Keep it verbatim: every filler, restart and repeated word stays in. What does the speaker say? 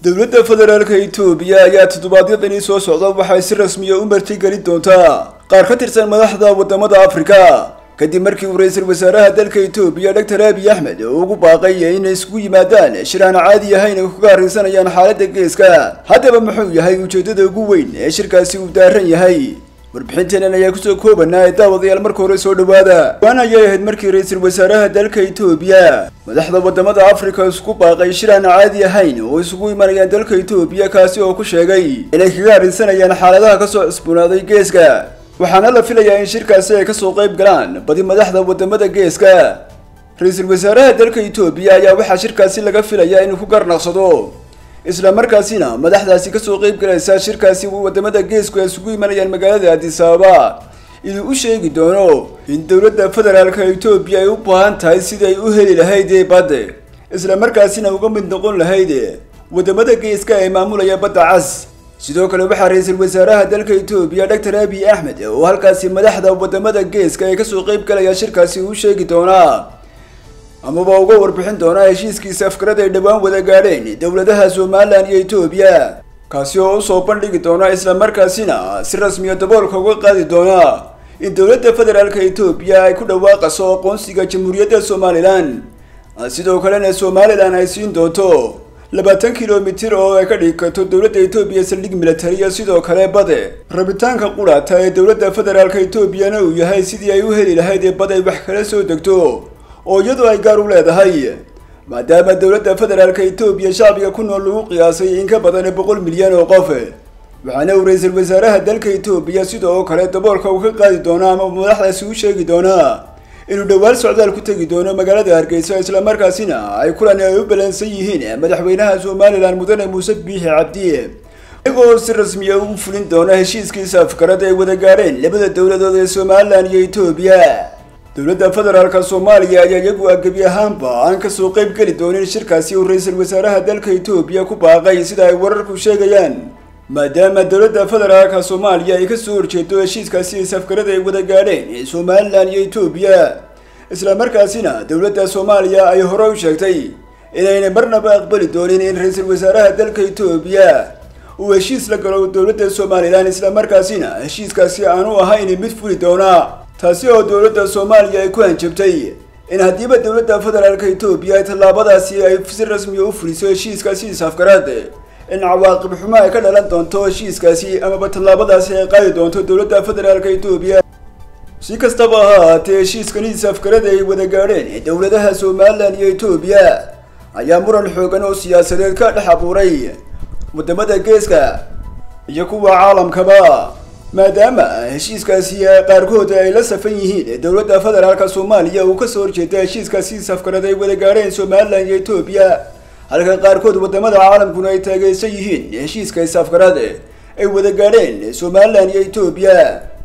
dowladda federaalka Itoobiya ayaa toddobaadyadan soo socda waxay si rasmi ah u martigelin doontaa qaar ka tirsan madaxda wadamada Afrika kadib markii uu ra'iisul wasaaraha dalka Itoobiya Doctor Abiy Ahmed uu ugu baaqay inay isku yimaadaan shiraan caadi ahayn oo kaga arrinsanayaan xaaladda geeska. Haddaba muxuu yahay ujeedada ugu weyn ee shirkaasi uu daaran yahay? warbixintan ayaa ku soo koobanaa daawadayaal marka hore soo dhawaada. Waan ayay ahayd markii ra'iisul wasaaraha dalka Itoobiya madaxda wadamada Afrika isku baaqay shiraan caadi ahayn oo isugu imanayaan dalka Itoobiya kaasi oo ku sheegay inay kaga arrinsanayaan xaaladaha ka soo cusboonaaday geeska. waxaana la filayaa in shirkaasi ay ka soo qayb galaan badi madaxda wadamada geeska. ra'iisul wasaaraha dalka Itoobiya ayaa waxa shirkaasi laga filayaa inuu ku garnaqsado isla markaasina madaxdaasi ka soo qayb galaysa shirkaasi wadamada geesku ay isugu imanayaan magaalada Addis Ababa inuu u sheegi doono in dowladda federaalka Itoobiya ay u baahan tahay sidii ay u heli lahayd badda isla markaasina uga mid noqon lahayd wadamada geeska ee maamulaya badda cas. sidoo kale waxa ra'iisul wasaaraha dalka Itoobiya Doctor Abiy Ahmed oo halkaasi madaxda wadamada geeska ay ka soo qayb galaya shirkaasi uu sheegi doonaa ama ba uga warbixin doonaa heshiiskiisa afkarada ay dhawaan wada gaadheen dowladaha Soomaaliland iyo Itoobiya kaasi oo soo bandhigi doona isla markaasina si rasmi ah daboolka uga qaadi doona in dowladda federaalka Itoobiya ay ku dhawaaqayso aqoonsiga Jamhuuriyadda Soomaaliland. sidoo kalena Soomaaliland ay siin doonto labaatan kiiloomitir oo ay ka dhigto dowladda Itoobiya saldhig military sidoo kale bade rabitaanka quraata ee dowladda federaalka Itoobiyana uu yahay sidii ay u heli lahayd bad ay wax kala soo degto oo iyadoo ay gaar u leedahay maadaama dowladda federaalka Itoobiya shacbiga ku nool lagu qiyaasay in ka badan boqol milyan oo qof. waxaana uu ra'iisul wasaaraha dalka Itoobiya sidoo kale daboolka uu ka qaadi doona ama madaxdaasi u sheegi doona inuu dhawaal socdaal ku tagi doono magaalada Hargeysa isla markaasina ay kulan ay u balansan yihiin madaxweynaha Soomaaliland Mudane Muuse Biixi Cabdi iyagoo si rasmi ah u fulin doona heshiiskiisa afkarada ay wada gaareen labada dowladood ee Soomaaliland iyo Itoobiya. dowladda federaalka Soomaaliya ayaa iyagu agabi ahaanba aan ka soo qayb gali doonin shirkaasi uu ra'iisul wasaaraha dalka Itoobiya ku baaqay sida ay wararku sheegayaan maadaama dowladda federaalka Soomaaliya ay ka soo horjeedo heshiiskaasi afkarada ay wada gaadheen Soomaaliland iyo Itoobiya isla markaasina dowladda Soomaaliya ay hore u sheegtay inayna marnaba aqbali doonin in ra'iisul wasaaraha dalka Itoobiya uu heshiis la galo dowladda Soomaaliland isla markaasina heshiiskaasi aanu ahayn mid fuli doona taasi oo dowladda Soomaaliya ay ku hanjabtay in hadiiba dowladda federaalka Itoobiya tallaabadaasi ay si rasmi ah u fuliso heshiiskaasi afkarada in cawaaqib xumo ay ka dhalan doonto heshiiskaasi ama tallaabadaasi ay qaadi doonto dowladda federaalka Itoobiya. si kastaba ha ahaatee heshiiskani afkarada ay wada gaadheen dowladaha Soomaaliland iyo Itoobiya ayaa muran xoogan oo siyaasadeed ka dhex abuuray wadamada geeska iyo kuwa caalamkaba maadaama heshiiskaasi qaarkood ay la safan yihiin dowladda federaalka Soomaaliya oo ka soo horjeeda heshiiskaasi afkarada ay wada gaadheen Soomaaliland iyo Itoobiya halka qaarkood wadamada caalamkuna ay taageersan yihiin heshiiska afkarada ay wada gaadheen Soomaaliland iyo Itoobiya.